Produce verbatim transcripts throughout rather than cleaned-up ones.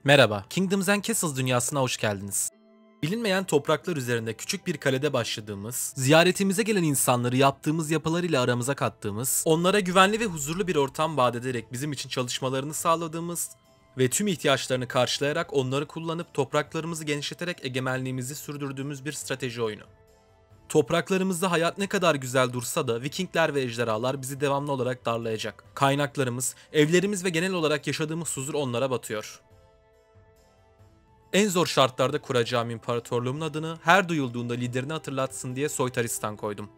Merhaba, Kingdoms and Castles dünyasına hoş geldiniz. Bilinmeyen topraklar üzerinde küçük bir kalede başladığımız, ziyaretimize gelen insanları yaptığımız yapılar ile aramıza kattığımız, onlara güvenli ve huzurlu bir ortam vaat ederek bizim için çalışmalarını sağladığımız ve tüm ihtiyaçlarını karşılayarak onları kullanıp topraklarımızı genişleterek egemenliğimizi sürdürdüğümüz bir strateji oyunu. Topraklarımızda hayat ne kadar güzel dursa da Vikingler ve ejderhalar bizi devamlı olarak darlayacak. Kaynaklarımız, evlerimiz ve genel olarak yaşadığımız huzur onlara batıyor. En zor şartlarda kuracağım imparatorluğumun adını her duyulduğunda liderini hatırlatsın diye Soytaristan koydum.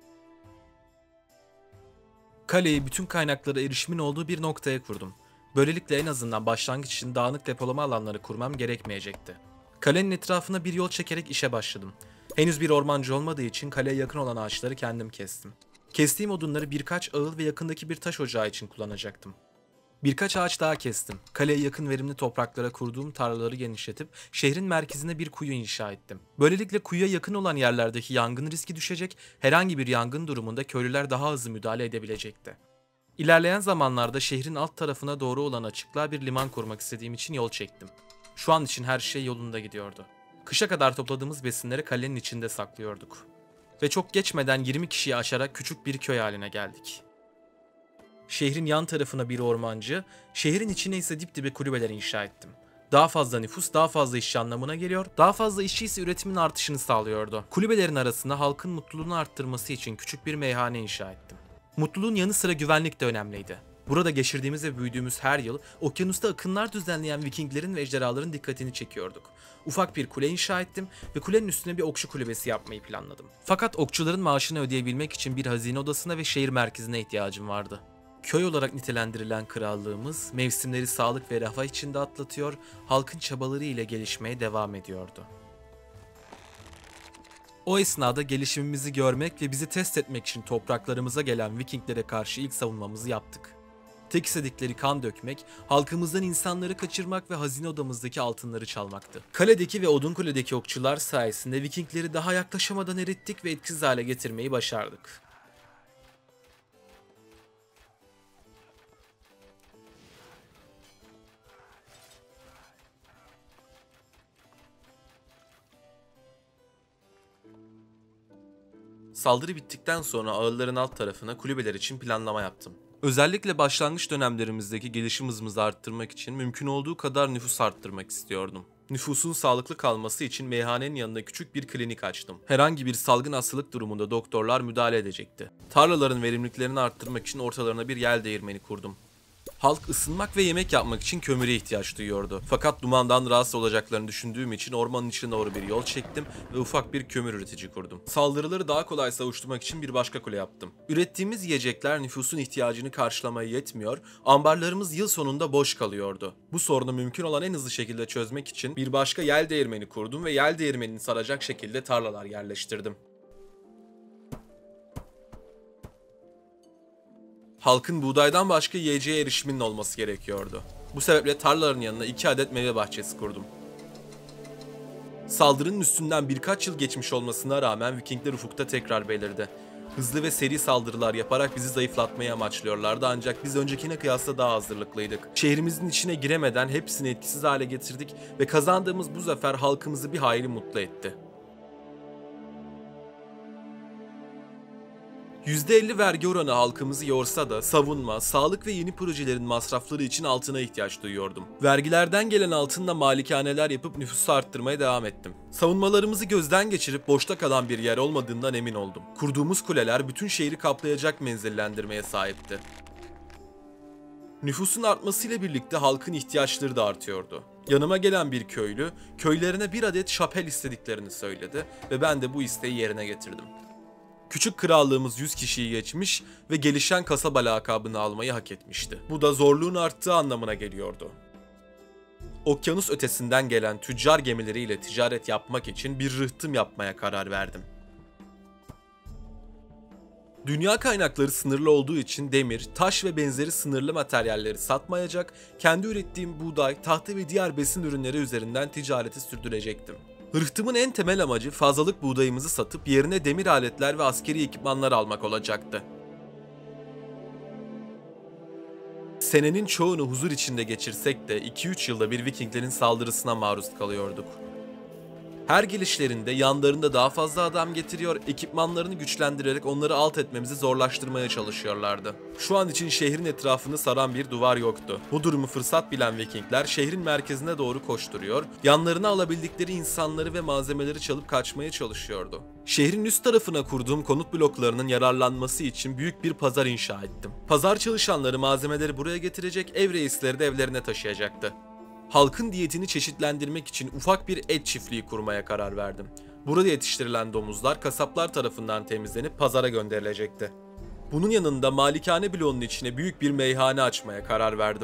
Kaleyi bütün kaynaklara erişimin olduğu bir noktaya kurdum. Böylelikle en azından başlangıç için dağınık depolama alanları kurmam gerekmeyecekti. Kalenin etrafına bir yol çekerek işe başladım. Henüz bir ormancı olmadığı için kaleye yakın olan ağaçları kendim kestim. Kestiğim odunları birkaç ağıl ve yakındaki bir taş ocağı için kullanacaktım. Birkaç ağaç daha kestim. Kaleye yakın verimli topraklara kurduğum tarlaları genişletip şehrin merkezine bir kuyu inşa ettim. Böylelikle kuyuya yakın olan yerlerdeki yangın riski düşecek, herhangi bir yangın durumunda köylüler daha hızlı müdahale edebilecekti. İlerleyen zamanlarda şehrin alt tarafına doğru olan açıklığa bir liman kurmak istediğim için yol çektim. Şu an için her şey yolunda gidiyordu. Kışa kadar topladığımız besinleri kalenin içinde saklıyorduk. Ve çok geçmeden yirmi kişiyi aşarak küçük bir köy haline geldik. Şehrin yan tarafına bir ormancı, şehrin içine ise dip dibe kulübeler inşa ettim. Daha fazla nüfus, daha fazla işçi anlamına geliyor, daha fazla işçi ise üretimin artışını sağlıyordu. Kulübelerin arasında halkın mutluluğunu arttırması için küçük bir meyhane inşa ettim. Mutluluğun yanı sıra güvenlik de önemliydi. Burada geçirdiğimiz ve büyüdüğümüz her yıl, okyanusta akınlar düzenleyen Vikinglerin ve ejderhaların dikkatini çekiyorduk. Ufak bir kule inşa ettim ve kulenin üstüne bir okçu kulübesi yapmayı planladım. Fakat okçuların maaşını ödeyebilmek için bir hazine odasına ve şehir merkezine ihtiyacım vardı. Köy olarak nitelendirilen krallığımız, mevsimleri sağlık ve refah içinde atlatıyor, halkın çabaları ile gelişmeye devam ediyordu. O esnada gelişimimizi görmek ve bizi test etmek için topraklarımıza gelen Vikinglere karşı ilk savunmamızı yaptık. Tek istedikleri kan dökmek, halkımızdan insanları kaçırmak ve hazine odamızdaki altınları çalmaktı. Kaledeki ve Odunkule'deki okçular sayesinde Vikingleri daha yaklaşamadan erittik ve etkisiz hale getirmeyi başardık. Saldırı bittikten sonra ağılların alt tarafına kulübeler için planlama yaptım. Özellikle başlangıç dönemlerimizdeki gelişim hızımızı arttırmak için mümkün olduğu kadar nüfus arttırmak istiyordum. Nüfusun sağlıklı kalması için meyhanenin yanında küçük bir klinik açtım. Herhangi bir salgın hastalık durumunda doktorlar müdahale edecekti. Tarlaların verimliliklerini arttırmak için ortalarına bir yel değirmeni kurdum. Halk ısınmak ve yemek yapmak için kömüre ihtiyaç duyuyordu. Fakat dumandan rahatsız olacaklarını düşündüğüm için ormanın içine doğru bir yol çektim ve ufak bir kömür üretici kurdum. Saldırıları daha kolay savuşturmak için bir başka kule yaptım. Ürettiğimiz yiyecekler nüfusun ihtiyacını karşılamaya yetmiyor, ambarlarımız yıl sonunda boş kalıyordu. Bu sorunu mümkün olan en hızlı şekilde çözmek için bir başka yel değirmeni kurdum ve yel değirmenini saracak şekilde tarlalar yerleştirdim. Halkın buğdaydan başka yiyeceğe erişiminin olması gerekiyordu. Bu sebeple tarlaların yanına iki adet meyve bahçesi kurdum. Saldırının üstünden birkaç yıl geçmiş olmasına rağmen Vikingler ufukta tekrar belirdi. Hızlı ve seri saldırılar yaparak bizi zayıflatmayı amaçlıyorlardı ancak biz öncekine kıyasla daha hazırlıklıydık. Şehrimizin içine giremeden hepsini etkisiz hale getirdik ve kazandığımız bu zafer halkımızı bir hayli mutlu etti. yüzde elli vergi oranı halkımızı yorsa da savunma, sağlık ve yeni projelerin masrafları için altına ihtiyaç duyuyordum. Vergilerden gelen altınla malikaneler yapıp nüfusu arttırmaya devam ettim. Savunmalarımızı gözden geçirip boşta kalan bir yer olmadığından emin oldum. Kurduğumuz kuleler bütün şehri kaplayacak menzillendirmeye sahipti. Nüfusun artmasıyla birlikte halkın ihtiyaçları da artıyordu. Yanıma gelen bir köylü, köylerine bir adet şapel istediklerini söyledi ve ben de bu isteği yerine getirdim. Küçük krallığımız yüz kişiyi geçmiş ve gelişen kasaba lakabını almayı hak etmişti. Bu da zorluğun arttığı anlamına geliyordu. Okyanus ötesinden gelen tüccar gemileriyle ticaret yapmak için bir rıhtım yapmaya karar verdim. Dünya kaynakları sınırlı olduğu için demir, taş ve benzeri sınırlı materyalleri satmayacak, kendi ürettiğim buğday, tahta ve diğer besin ürünleri üzerinden ticareti sürdürecektim. Rıhtımın en temel amacı fazlalık buğdayımızı satıp yerine demir aletler ve askeri ekipmanlar almak olacaktı. Senenin çoğunu huzur içinde geçirsek de iki üç yılda bir Vikinglerin saldırısına maruz kalıyorduk. Her gelişlerinde yanlarında daha fazla adam getiriyor, ekipmanlarını güçlendirerek onları alt etmemizi zorlaştırmaya çalışıyorlardı. Şu an için şehrin etrafını saran bir duvar yoktu. Bu durumu fırsat bilen Vikingler şehrin merkezine doğru koşturuyor, yanlarına alabildikleri insanları ve malzemeleri çalıp kaçmaya çalışıyordu. Şehrin üst tarafına kurduğum konut bloklarının yararlanması için büyük bir pazar inşa ettim. Pazar çalışanları malzemeleri buraya getirecek, ev reisleri de evlerine taşıyacaktı. Halkın diyetini çeşitlendirmek için ufak bir et çiftliği kurmaya karar verdim. Burada yetiştirilen domuzlar kasaplar tarafından temizlenip pazara gönderilecekti. Bunun yanında malikane bloğunun içine büyük bir meyhane açmaya karar verdim.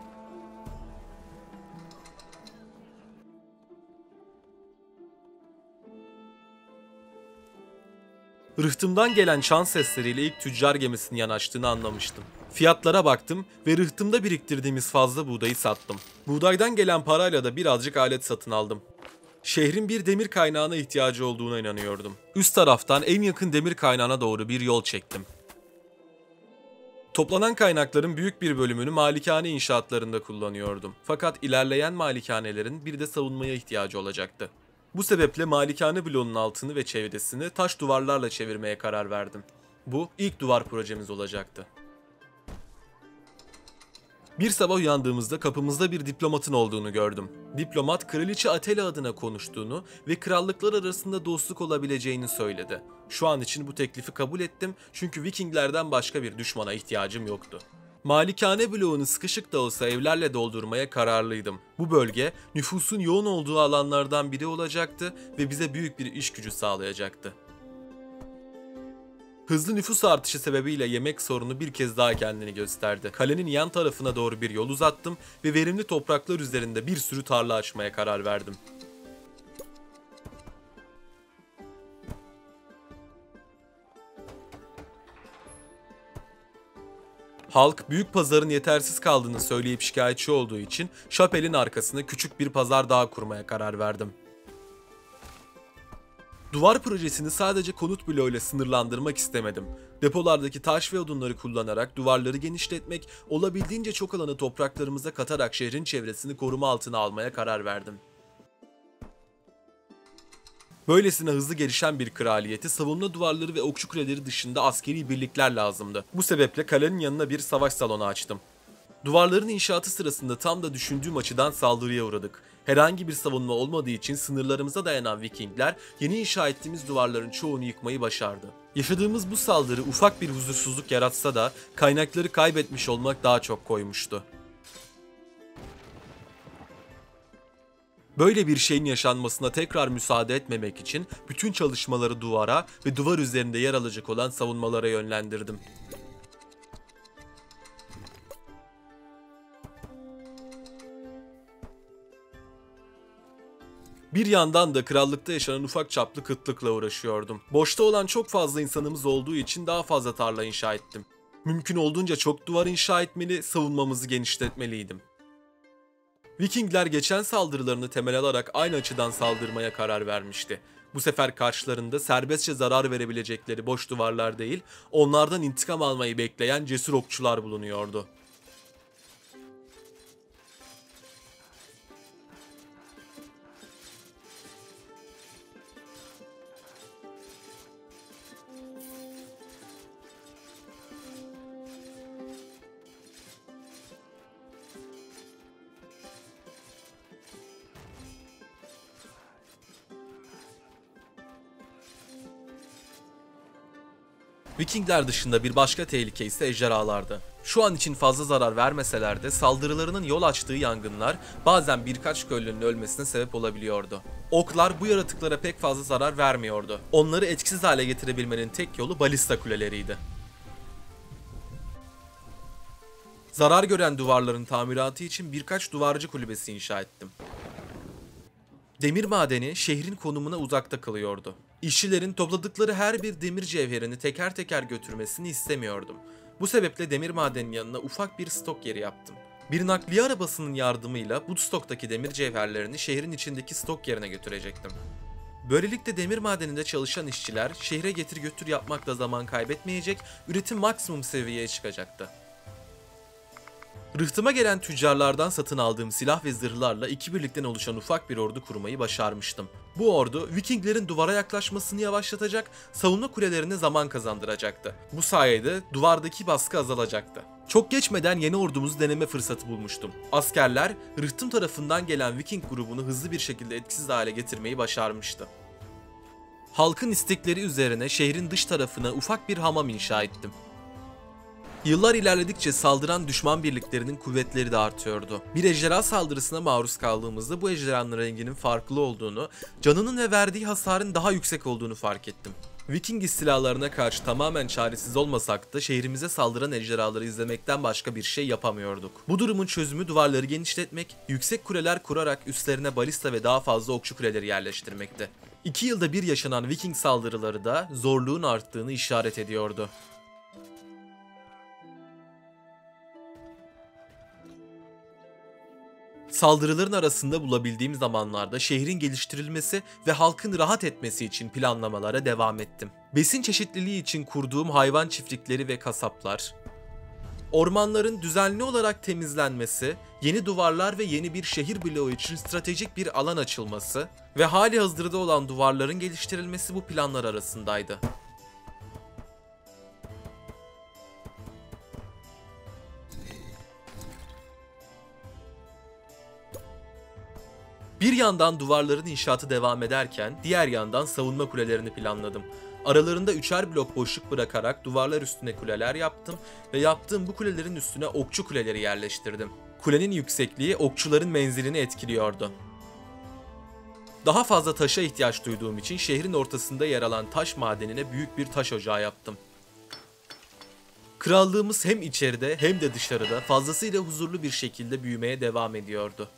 Rıhtımdan gelen çan sesleriyle ilk tüccar gemisinin yanaştığını anlamıştım. Fiyatlara baktım ve rıhtımda biriktirdiğimiz fazla buğdayı sattım. Buğdaydan gelen parayla da birazcık alet satın aldım. Şehrin bir demir kaynağına ihtiyacı olduğuna inanıyordum. Üst taraftan en yakın demir kaynağına doğru bir yol çektim. Toplanan kaynakların büyük bir bölümünü malikane inşaatlarında kullanıyordum. Fakat ilerleyen malikanelerin bir de savunmaya ihtiyacı olacaktı. Bu sebeple malikane bloğunun altını ve çevresini taş duvarlarla çevirmeye karar verdim. Bu ilk duvar projemiz olacaktı. Bir sabah uyandığımızda kapımızda bir diplomatın olduğunu gördüm. Diplomat, Kraliçe Atela adına konuştuğunu ve krallıklar arasında dostluk olabileceğini söyledi. Şu an için bu teklifi kabul ettim çünkü Vikinglerden başka bir düşmana ihtiyacım yoktu. Malikane bloğunu sıkışık da olsa evlerle doldurmaya kararlıydım. Bu bölge nüfusun yoğun olduğu alanlardan biri olacaktı ve bize büyük bir iş gücü sağlayacaktı. Hızlı nüfus artışı sebebiyle yemek sorunu bir kez daha kendini gösterdi. Kalenin yan tarafına doğru bir yol uzattım ve verimli topraklar üzerinde bir sürü tarla açmaya karar verdim. Halk büyük pazarın yetersiz kaldığını söyleyip şikayetçi olduğu için şapelin arkasına küçük bir pazar daha kurmaya karar verdim. Duvar projesini sadece konut bloğuyla sınırlandırmak istemedim. Depolardaki taş ve odunları kullanarak duvarları genişletmek, olabildiğince çok alanı topraklarımıza katarak şehrin çevresini koruma altına almaya karar verdim. Böylesine hızlı gelişen bir kraliyeti savunma duvarları ve okçu kuleleri dışında askeri birlikler lazımdı. Bu sebeple kalenin yanına bir savaş salonu açtım. Duvarların inşaatı sırasında tam da düşündüğüm açıdan saldırıya uğradık. Herhangi bir savunma olmadığı için sınırlarımıza dayanan Vikingler yeni inşa ettiğimiz duvarların çoğunu yıkmayı başardı. Yaşadığımız bu saldırı ufak bir huzursuzluk yaratsa da kaynakları kaybetmiş olmak daha çok koymuştu. Böyle bir şeyin yaşanmasına tekrar müsaade etmemek için bütün çalışmaları duvara ve duvar üzerinde yer alacak olan savunmalara yönlendirdim. Bir yandan da krallıkta yaşanan ufak çaplı kıtlıkla uğraşıyordum. Boşta olan çok fazla insanımız olduğu için daha fazla tarla inşa ettim. Mümkün olduğunca çok duvar inşa etmeli, savunmamızı genişletmeliydim. Vikingler geçen saldırılarını temel alarak aynı açıdan saldırmaya karar vermişti. Bu sefer karşılarında serbestçe zarar verebilecekleri boş duvarlar değil, onlardan intikam almayı bekleyen cesur okçular bulunuyordu. Vikingler dışında bir başka tehlike ise ejderhalardı. Şu an için fazla zarar vermeseler de saldırılarının yol açtığı yangınlar bazen birkaç köylünün ölmesine sebep olabiliyordu. Oklar bu yaratıklara pek fazla zarar vermiyordu. Onları etkisiz hale getirebilmenin tek yolu balista kuleleriydi. Zarar gören duvarların tamiratı için birkaç duvarcı kulübesi inşa ettim. Demir madeni şehrin konumuna uzakta kalıyordu. İşçilerin topladıkları her bir demir cevherini teker teker götürmesini istemiyordum. Bu sebeple demir madeninin yanına ufak bir stok yeri yaptım. Bir nakliye arabasının yardımıyla bu stoktaki demir cevherlerini şehrin içindeki stok yerine götürecektim. Böylelikle demir madeninde çalışan işçiler şehre getir götür yapmakla zaman kaybetmeyecek, üretim maksimum seviyeye çıkacaktı. Rıhtıma gelen tüccarlardan satın aldığım silah ve zırhlarla iki birlikten oluşan ufak bir ordu kurmayı başarmıştım. Bu ordu Vikinglerin duvara yaklaşmasını yavaşlatacak, savunma kulelerine zaman kazandıracaktı. Bu sayede duvardaki baskı azalacaktı. Çok geçmeden yeni ordumuzu deneme fırsatı bulmuştum. Askerler Rıhtım tarafından gelen Viking grubunu hızlı bir şekilde etkisiz hale getirmeyi başarmıştı. Halkın istekleri üzerine şehrin dış tarafına ufak bir hamam inşa ettim. Yıllar ilerledikçe saldıran düşman birliklerinin kuvvetleri de artıyordu. Bir ejderha saldırısına maruz kaldığımızda bu ejderhanın renginin farklı olduğunu, canının ve verdiği hasarın daha yüksek olduğunu fark ettim. Viking istilalarına karşı tamamen çaresiz olmasak da şehrimize saldıran ejderhaları izlemekten başka bir şey yapamıyorduk. Bu durumun çözümü duvarları genişletmek, yüksek kuleler kurarak üstlerine balista ve daha fazla okçu kuleleri yerleştirmekti. İki yılda bir yaşanan Viking saldırıları da zorluğun arttığını işaret ediyordu. Saldırıların arasında bulabildiğim zamanlarda şehrin geliştirilmesi ve halkın rahat etmesi için planlamalara devam ettim. Besin çeşitliliği için kurduğum hayvan çiftlikleri ve kasaplar, ormanların düzenli olarak temizlenmesi, yeni duvarlar ve yeni bir şehir bloğu için stratejik bir alan açılması ve hali hazırda olan duvarların geliştirilmesi bu planlar arasındaydı. Bir yandan duvarların inşaatı devam ederken diğer yandan savunma kulelerini planladım. Aralarında üçer blok boşluk bırakarak duvarlar üstüne kuleler yaptım ve yaptığım bu kulelerin üstüne okçu kuleleri yerleştirdim. Kulenin yüksekliği okçuların menzilini etkiliyordu. Daha fazla taşa ihtiyaç duyduğum için şehrin ortasında yer alan taş madenine büyük bir taş ocağı yaptım. Krallığımız hem içeride hem de dışarıda fazlasıyla huzurlu bir şekilde büyümeye devam ediyordu.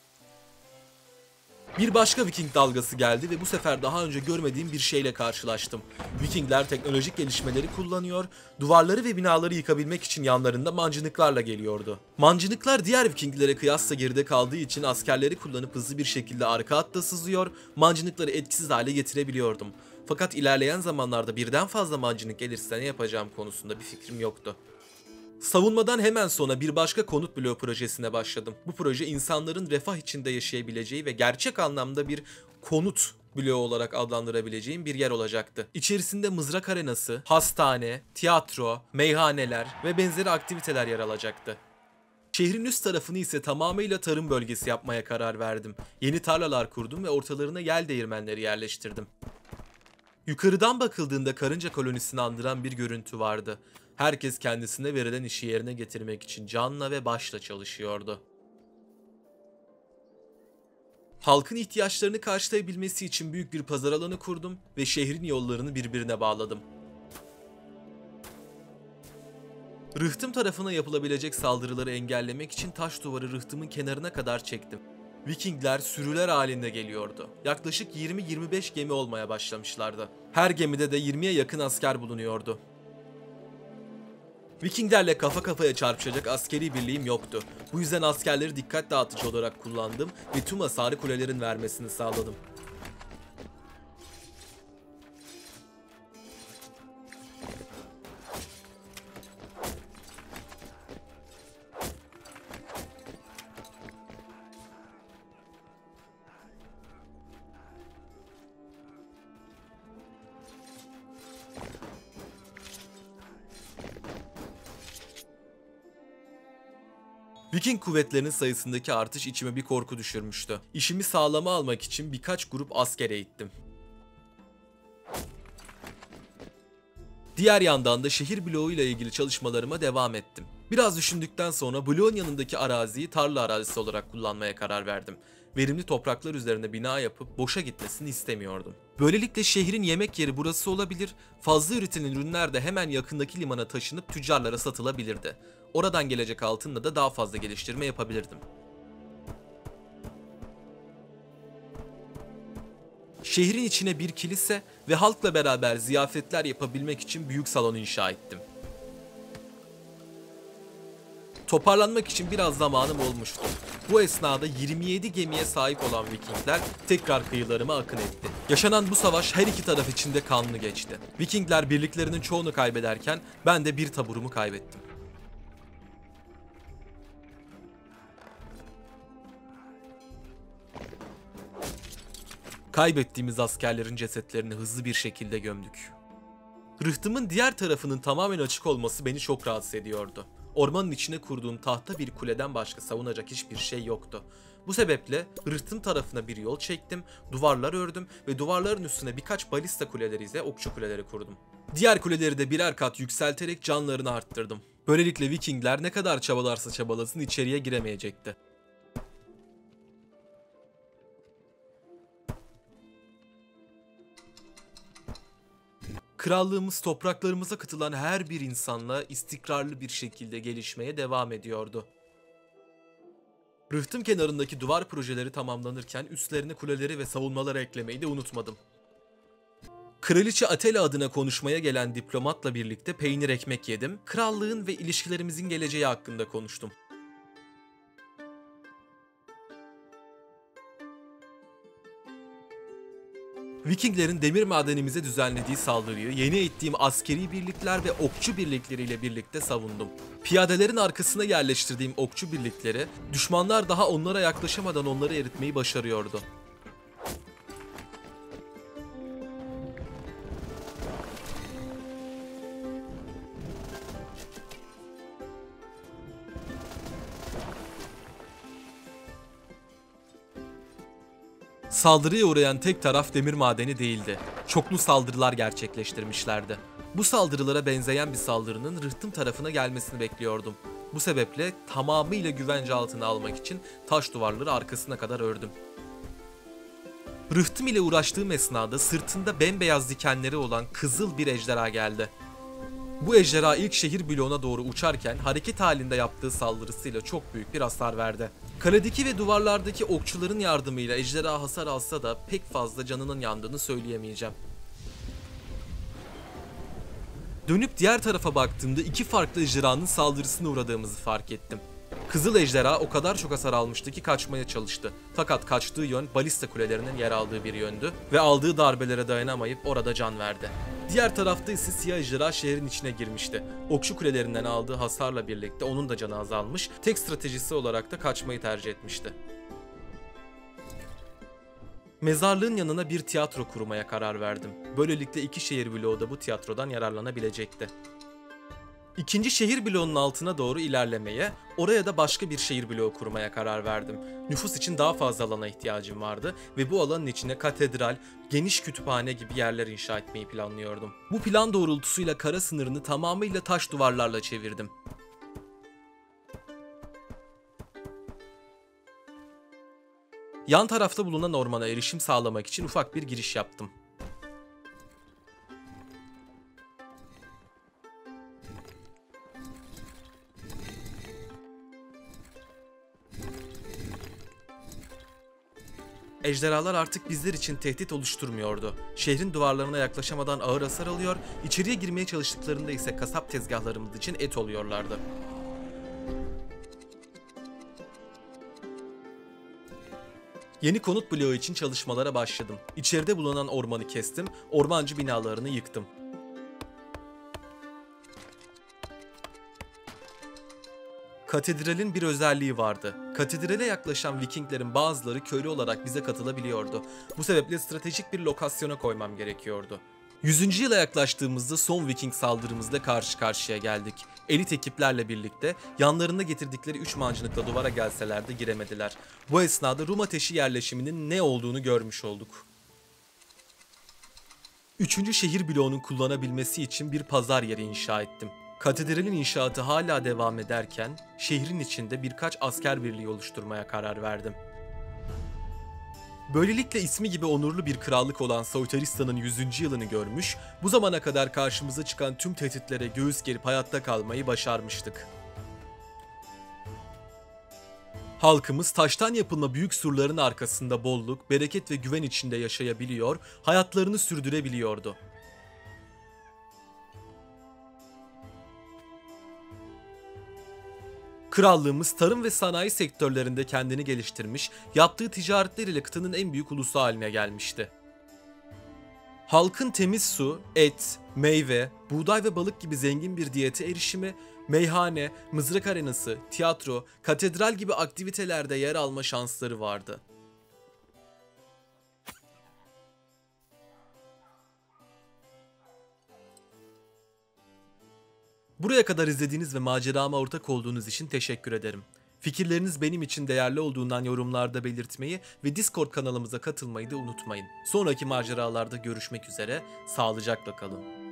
Bir başka Viking dalgası geldi ve bu sefer daha önce görmediğim bir şeyle karşılaştım. Vikingler teknolojik gelişmeleri kullanıyor, duvarları ve binaları yıkabilmek için yanlarında mancınıklarla geliyordu. Mancınıklar diğer Vikinglere kıyasla geride kaldığı için askerleri kullanıp hızlı bir şekilde arka hatta sızıyor, mancınıkları etkisiz hale getirebiliyordum. Fakat ilerleyen zamanlarda birden fazla mancınık gelirse ne yapacağım konusunda bir fikrim yoktu. Savunmadan hemen sonra bir başka konut bloğu projesine başladım. Bu proje insanların refah içinde yaşayabileceği ve gerçek anlamda bir konut bloğu olarak adlandırabileceğim bir yer olacaktı. İçerisinde mızrak arenası, hastane, tiyatro, meyhaneler ve benzeri aktiviteler yer alacaktı. Şehrin üst tarafını ise tamamıyla tarım bölgesi yapmaya karar verdim. Yeni tarlalar kurdum ve ortalarına yel değirmenleri yerleştirdim. Yukarıdan bakıldığında karınca kolonisini andıran bir görüntü vardı. Herkes kendisine verilen işi yerine getirmek için canla ve başla çalışıyordu. Halkın ihtiyaçlarını karşılayabilmesi için büyük bir pazar alanı kurdum ve şehrin yollarını birbirine bağladım. Rıhtım tarafına yapılabilecek saldırıları engellemek için taş duvarı rıhtımın kenarına kadar çektim. Vikingler sürüler halinde geliyordu. Yaklaşık yirmi yirmi beş gemi olmaya başlamışlardı. Her gemide de yirmiye yakın asker bulunuyordu. Vikinglerle kafa kafaya çarpışacak askeri birliğim yoktu. Bu yüzden askerleri dikkat dağıtıcı olarak kullandım ve tüm hasarı kulelerin vermesini sağladım. Viking kuvvetlerinin sayısındaki artış içime bir korku düşürmüştü. İşimi sağlama almak için birkaç grup asker eğittim. Diğer yandan da şehir bloğu ile ilgili çalışmalarıma devam ettim. Biraz düşündükten sonra bloğun yanındaki araziyi tarla arazisi olarak kullanmaya karar verdim. Verimli topraklar üzerine bina yapıp boşa gitmesini istemiyordum. Böylelikle şehrin yemek yeri burası olabilir, fazla üretilen ürünler de hemen yakındaki limana taşınıp tüccarlara satılabilirdi. Oradan gelecek altınla da daha fazla geliştirme yapabilirdim. Şehrin içine bir kilise ve halkla beraber ziyafetler yapabilmek için büyük salon inşa ettim. Toparlanmak için biraz zamanım olmuştu. Bu esnada yirmi yedi gemiye sahip olan Vikingler tekrar kıyılarıma akın etti. Yaşanan bu savaş her iki taraf için de kanlı geçti. Vikingler birliklerinin çoğunu kaybederken ben de bir taburumu kaybettim. Kaybettiğimiz askerlerin cesetlerini hızlı bir şekilde gömdük. Rıhtımın diğer tarafının tamamen açık olması beni çok rahatsız ediyordu. Ormanın içine kurduğum tahta bir kuleden başka savunacak hiçbir şey yoktu. Bu sebeple rıhtım tarafına bir yol çektim, duvarlar ördüm ve duvarların üstüne birkaç balista kuleleri ise okçu kuleleri kurdum. Diğer kuleleri de birer kat yükselterek canlarını arttırdım. Böylelikle Vikingler ne kadar çabalarsa çabalasın içeriye giremeyecekti. Krallığımız topraklarımıza katılan her bir insanla istikrarlı bir şekilde gelişmeye devam ediyordu. Rıhtım kenarındaki duvar projeleri tamamlanırken üstlerine kuleleri ve savunmaları eklemeyi de unutmadım. Kraliçe Atela adına konuşmaya gelen diplomatla birlikte peynir ekmek yedim, krallığın ve ilişkilerimizin geleceği hakkında konuştum. Vikinglerin demir madenimize düzenlediği saldırıyı yeni ettiğim askeri birlikler ve okçu birlikleriyle birlikte savundum. Piyadelerin arkasına yerleştirdiğim okçu birlikleri, düşmanlar daha onlara yaklaşamadan onları eritmeyi başarıyordu. Saldırıya uğrayan tek taraf demir madeni değildi. Çoklu saldırılar gerçekleştirmişlerdi. Bu saldırılara benzeyen bir saldırının rıhtım tarafına gelmesini bekliyordum. Bu sebeple tamamıyla güvence altına almak için taş duvarları arkasına kadar ördüm. Rıhtım ile uğraştığım esnada sırtında bembeyaz dikenleri olan kızıl bir ejderha geldi. Bu ejderha ilk şehir bloğuna doğru uçarken hareket halinde yaptığı saldırısıyla çok büyük bir hasar verdi. Kaledeki ve duvarlardaki okçuların yardımıyla ejderha hasar alsa da pek fazla canının yandığını söyleyemeyeceğim. Dönüp diğer tarafa baktığımda iki farklı ejderhanın saldırısına uğradığımızı fark ettim. Kızıl ejderha o kadar çok hasar almıştı ki kaçmaya çalıştı. Fakat kaçtığı yön balista kulelerinin yer aldığı bir yöndü ve aldığı darbelere dayanamayıp orada can verdi. Diğer tarafta ise siyah ejderha şehrin içine girmişti. Okçu kulelerinden aldığı hasarla birlikte onun da canı azalmış, tek stratejisi olarak da kaçmayı tercih etmişti. Mezarlığın yanına bir tiyatro kurmaya karar verdim. Böylelikle iki şehir bloğu da bu tiyatrodan yararlanabilecekti. İkinci şehir bloğunun altına doğru ilerlemeye, oraya da başka bir şehir bloğu kurmaya karar verdim. Nüfus için daha fazla alana ihtiyacım vardı ve bu alanın içine katedral, geniş kütüphane gibi yerler inşa etmeyi planlıyordum. Bu plan doğrultusuyla kara sınırını tamamıyla taş duvarlarla çevirdim. Yan tarafta bulunan ormana erişim sağlamak için ufak bir giriş yaptım. Ejderhalar artık bizler için tehdit oluşturmuyordu. Şehrin duvarlarına yaklaşamadan ağır hasar alıyor, içeriye girmeye çalıştıklarında ise kasap tezgahlarımız için et oluyorlardı. Yeni konut bloğu için çalışmalara başladım. İçeride bulunan ormanı kestim, ormancı binalarını yıktım. Katedralin bir özelliği vardı. Katedrale yaklaşan Vikinglerin bazıları köylü olarak bize katılabiliyordu. Bu sebeple stratejik bir lokasyona koymam gerekiyordu. yüzüncü yıla yaklaştığımızda son Viking saldırımızla karşı karşıya geldik. Elit ekiplerle birlikte yanlarında getirdikleri üç mancınıkla duvara gelseler de giremediler. Bu esnada Rum ateşi yerleşiminin ne olduğunu görmüş olduk. Üçüncü şehir bloğunun kullanabilmesi için bir pazar yeri inşa ettim. Katedralin inşaatı hala devam ederken şehrin içinde birkaç asker birliği oluşturmaya karar verdim. Böylelikle ismi gibi onurlu bir krallık olan Soytaristan'ın yüzüncü yılını görmüş, bu zamana kadar karşımıza çıkan tüm tehditlere göğüs gerip hayatta kalmayı başarmıştık. Halkımız taştan yapılma büyük surların arkasında bolluk, bereket ve güven içinde yaşayabiliyor, hayatlarını sürdürebiliyordu. Krallığımız tarım ve sanayi sektörlerinde kendini geliştirmiş, yaptığı ticaretler ile kıtanın en büyük ulusu haline gelmişti. Halkın temiz su, et, meyve, buğday ve balık gibi zengin bir diyete erişimi, meyhane, mızrak arenası, tiyatro, katedral gibi aktivitelerde yer alma şansları vardı. Buraya kadar izlediğiniz ve macerama ortak olduğunuz için teşekkür ederim. Fikirleriniz benim için değerli olduğundan yorumlarda belirtmeyi ve Discord kanalımıza katılmayı da unutmayın. Sonraki maceralarda görüşmek üzere, sağlıcakla kalın.